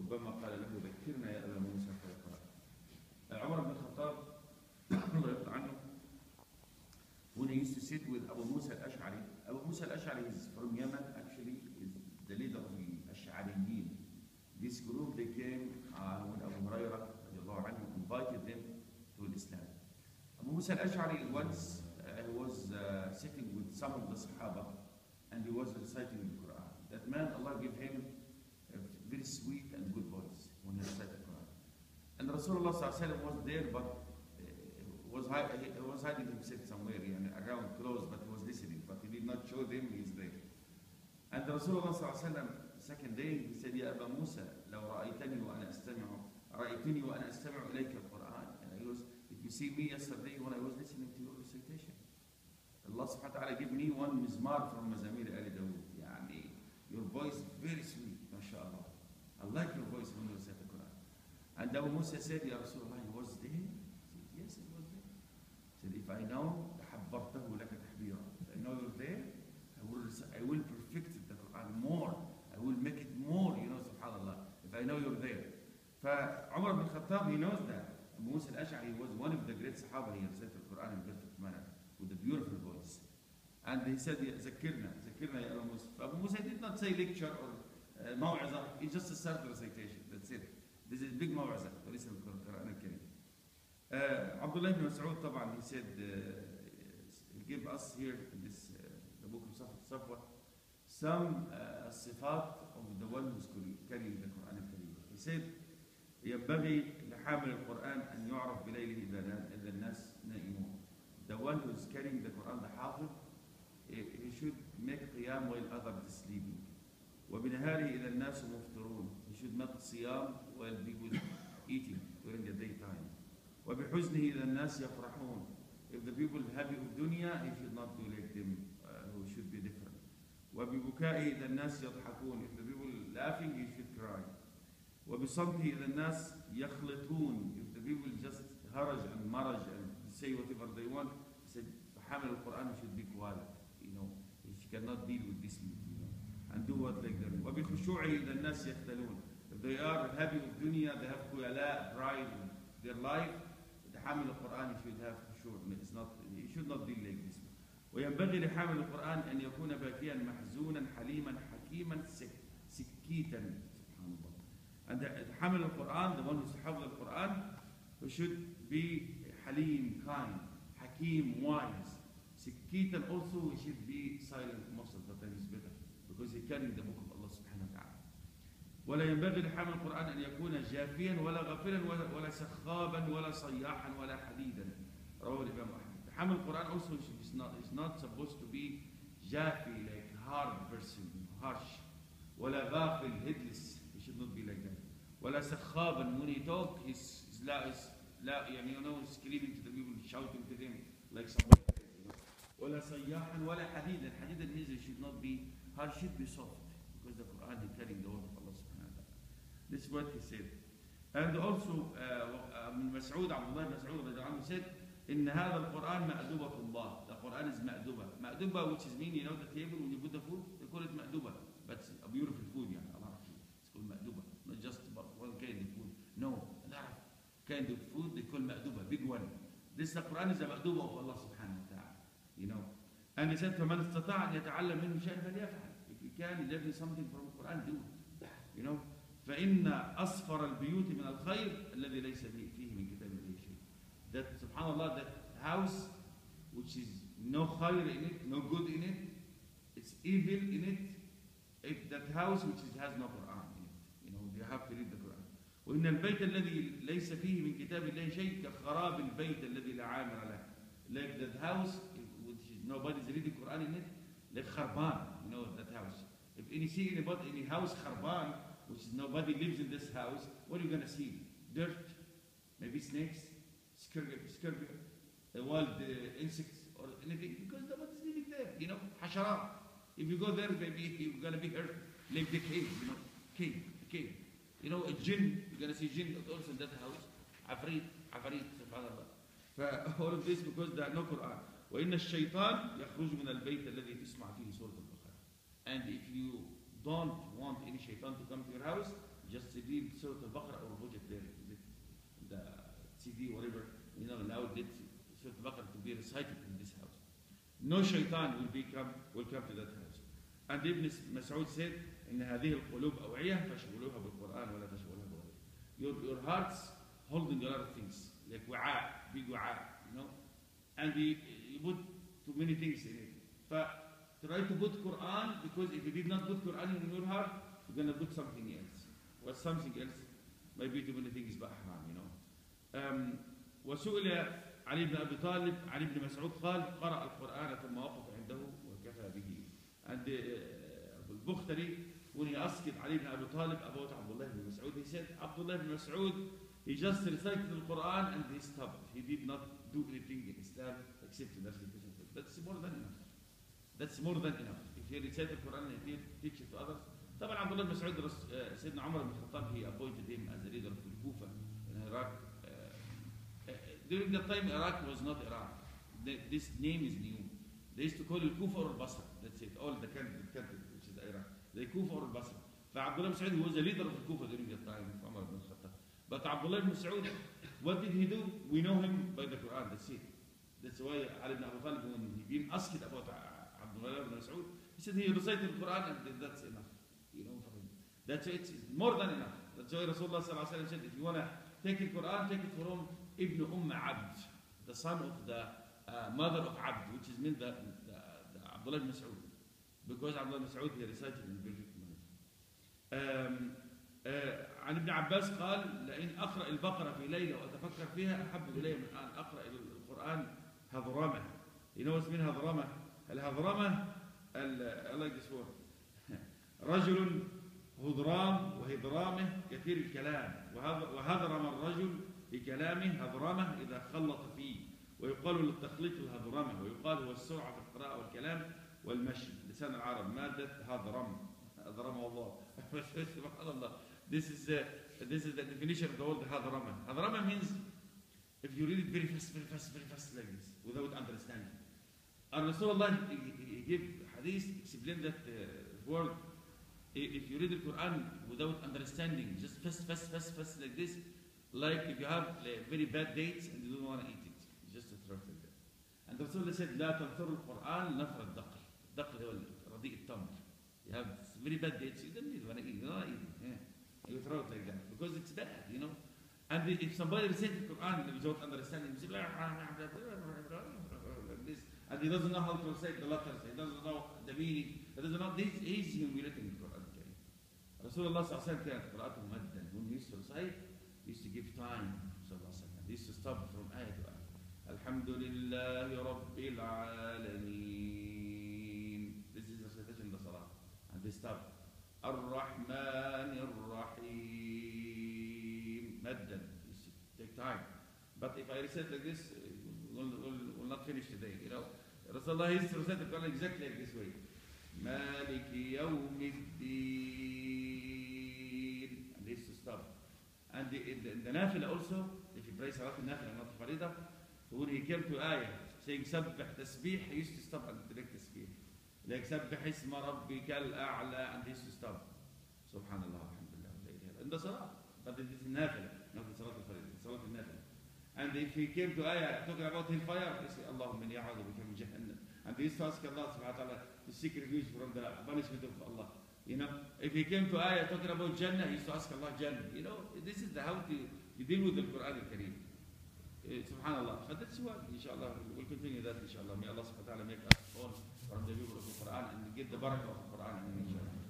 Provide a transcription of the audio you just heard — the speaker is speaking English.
ربما قال له ذكرنا يا أبا موسى فيقرأ. عمر بن الخطاب الله يرضى عنه, when he used to sit with Abu Musa al-Ash'ari. Abu Musa al-Ash'ari is from Yemen, actually, is the leader of the Ash'ariyin. This group, they came when Abu Hurairah invited them to Islam. Abu Musa al-Ash'ari once was sitting with some of the Sahaba, and he was reciting the Quran. That man, Allah gave him a very sweet and good voice when he recited the Quran. And Rasulullah was there, but was hiding himself somewhere around close, but he was listening, but he did not show them he is there. And Rasulullah second day, he said, Ya Aba Musa, لو رأيتني وأنا أستمع إليك القرآن. And he was, if you see me yesterday when I was listening to your recitation, Allah subhanahu wa ta'ala gave me one mizmar from Mazamir Ali Dawood. Your voice very sweet, mashallah. I like your voice when you recite the Quran. And Abu Musa said, Ya Rasulullah, he was there? He said, yes, he was there. He said, if I know, لحبرته لك تحبيرا. If I know you're there, I will perfect the Quran more. I will make it more, subhanallah, if I know you're there. Umar ibn Khattab, he knows that. Abu Musa al-Ash'ari was one of the great Sahaba. He recited the Quran in a perfect manner, with a beautiful voice. And he said, Zakirna ya Abu Musa. Abu Musa did not say lecture or maw'izah. He just started the recitation. That's it. This is big maw'izah to listen to the Quran al-Karim. Abdullah ibn Mas'ud, طبعا, he said, he gave us here in this, the book of Safwa, some sifat of the one who's carrying the Quran al-Karim. He said, ينبغي لحامل القرآن أن يعرف بليله إذا الناس نائمون. The one who is carrying the Quran, the Hafiz, he should make qiyam while others are sleeping. وبنهاره إذا الناس مفطرون. He should make siyam while people eating during the daytime. وبحزنه إذا الناس يفرحون. If the people happy with dunya, he should not do like them, who should be different. وببكائه إذا الناس يضحكون. If the people laughing, he should cry. وبصمته إذا الناس يخلطون. If the people just haraj and maraj and say whatever they want, he said, حامل القرآن should be quiet. He cannot deal with this, and do what like them. وبخشوعه إذا الناس يختلون. If they are happy with dunya, they have khuyala, pride in their life, the حامل القرآن should have khushu'. He should not deal like this. وينبغي لحامل القرآن أن يكون باكيا محزونا حليما حكيما سكيتا. And the حامل القرآن, the one who's حافظ القرآن, who should be halim, kind, hakim, wise. Sikitan also, he should be silent most of the time, is better, because he carrying the book of Allah subhanahu wa ta'ala. ولا ينبغي لحامل القرآن أن يكون جافيا ولا غافلا ولا سخابا ولا صياحا ولا حديدا. رواه الإمام أحمد. حامل القرآن also is not supposed to be jafi, like hard person, harsh. ولا غافل, headless. He should not be like that. ولا سخابا, when he talk, he's screaming to the people, shouting to them like somebody. ولا صياحا ولا حديدا. حديدا means it should not be hard, should be soft, because the Quran is carrying the word of Allah subhanahu wa ta'ala. This is what he said. And also Mas'ud, Abdullah ibn Mas'ud said, إن هذا القرآن مأدوبة الله. The Quran is مأدوبة. مأدوبة, which is mean, the table when you put the food, they call it مأدوبة. But a beautiful food, a lot of food. It's called مأدوبة. Not just about one kind of food. No, a lot of kind of food they call مأدوبة, big one. This the Quran is a مأدوبة of Allah subhanahu wa ta'ala. And he said, فَمَنْ اسْتَطَاعَ أَنْ يَتَعَلَّمْ مِنْهُ شَيْئًا فَلْيَفْعَلْ. If you can learn something from the Quran, do it. فَإِنَّ أَصْفَرَ الْبِيُوتِ مِنَ الْخَيْرِ الَّذِي لَيْسَ فِيهِ مِنْ كِتَابِ اللَّهِ شَيْءٍ. That, subhanAllah, that house which is no khayr in it, no good in it, it's evil in it, that house which has no Quran in it. You have to read the Quran. وإن البيت الذي ليس فيه من كتاب الله شيء كخراب البيت الذي لا عامر له. Like that house which nobody's reading Quran in it, like kharban, that house. If any house kharban, which is nobody lives in this house, what are you going to see? Dirt, maybe snakes, scurvy, wild insects or anything, because nobody's living there. Hasharat. If you go there, maybe you're going to be hurt, like the cave, cave. A jinn, you're going to see jinn also in that house. Afrit, subhanallah. All of this because there are no Quran. وإن الشيطان يخرج من البيت الذي تسمع فيه سورة البقرة. And if you don't want any shaitan to come to your house, just read Surah Al-Baqarah or put it there, the CD, whatever, now that Surah Al-Baqarah to be recited in this house. No shaitan will come to that house. And Ibn Mas'ud said, إن هذه القلوب أوعية فاشغلوها بالقرآن ولا تشغلوها بغيره. Your hearts holding a lot of things, like وعاء, big وعاء, and you put too many things in it. Try to put Quran, because if you did not put Quran in your heart, you're going to put something else. What something else? Maybe too many things, but haram, وسئل علي بن أبي طالب علي بن مسعود قال قرأ القرآن ثم وقف عنده وكفى به. And Bukhari, when he asked Ali ibn Abi Talib about Abdullah ibn Mas'ud, he said, Abdullah ibn Mas'ud, he just recited the Quran and he stopped. He did not do anything in Islam except the recitation. That's more than enough. That's more than enough. If you recite the Quran and you teach it to others. طبعا Abdullah ibn Mas'ud, Sayyidina Umar ibn Khattab, he appointed him as the leader of Kufa in Iraq. During that time, Iraq was not Iraq. This name is new. They used to call it Kufa or Basra. That's it. All the country which is Iraq. They Kufa or Basra. Abdullah ibn Mas'ud was the leader of Kufa during that time of Umar ibn Khattab. But Abdullah ibn Mas'ud, what did he do? We know him by the Quran. That's it. That's why Ali ibn Abi Talib, when he been asked about Abdullah ibn Mas'ud, he said he recited the Quran and that's enough. For him. That's it. It's more than enough. That's why Rasulullah sallallahu alaihi wasallam said, if you want to take the Quran, take it from Ibn Abd, the son of the mother of Abd, which is meant the Abdullah ibn Mas'ud, because Abdullah ibn Mas'ud he recited in the perfect manner. عن ابن عباس قال لئن أقرأ البقرة في ليلة وأتفكر فيها أحب إلي من أن أقرأ القرآن هضرمة. You know what's mean هضرمة? الهضرمة I like this word. رجل هضرام وهضرامه كثير الكلام وهضرم الرجل بكلامه هضرمه إذا خلط فيه ويقال للتخليط الهضرمة ويقال هو السرعة في القراءة والكلام والمشي. لسان العرب مادة هضرم هضرمه الله. سبحان الله. This is the definition of the word هضرمة. هضرمة means if you read it very fast like this without understanding. And Rasulullah he gave hadith explain that word. If you read the Quran without understanding, just fast like this, like if you have very bad dates and you don't want to eat it, you just throw it like that. And Rasulullah said, لا تنثر القرآن نثر الدقل. الدقل هو رديء التمر. You have very bad dates, you don't need to eat it. You don't eat it. Yeah. You throw it like that because it's bad, And if somebody recites the Quran without understanding, he says, like this, and he doesn't know how to recite the letters, he doesn't know the meaning, he doesn't know this, he's humiliating the Quran. Rasulullah sallallahu alaihi wasallam كانت قراءته مدا. When he used to recite, he used to give time. Sallallahu alaihi wasallam. He used to stop from ayah to ayah. Alhamdulillahi Rabbil Alameen. This is the recitation of the salah. And they stop. Ar-Rahman Ar-Rahim. Maddan. He used to take time. But if I recite like this, we'll not finish today. Rasulullah used to recite the Quran exactly like this way. Maliki Yawmiddin. And they used to stop. And the nafila also, if you pray Salat al-Nafila, not Farida, when he came to ayah saying Sabbih Tasbih, he used to stop and direct Tasbih. Like Sabbih Isma Rabbika al-A'la, and he used to stop. Subhanallah, alhamdulillah. In the Salah. But it is Nafila, not the Salat al-Farida, Salat al-Nafila. And if he came to ayah talking about hellfire, he said, Allahumma inni a'udhu bika min Jahannam. And he used to ask Allah subhanahu wa ta'ala to seek refuge from the punishment of Allah. If he came to ayah talking about Jannah, he used to ask Allah Jannah. This is how you deal with the Quran al-Kareem. Subhanallah. But that's why, inshallah, we'll continue that, inshallah. May Allah subhanahu wa ta'ala make us all from the people of the Quran and get the barakah of the Quran, inshallah.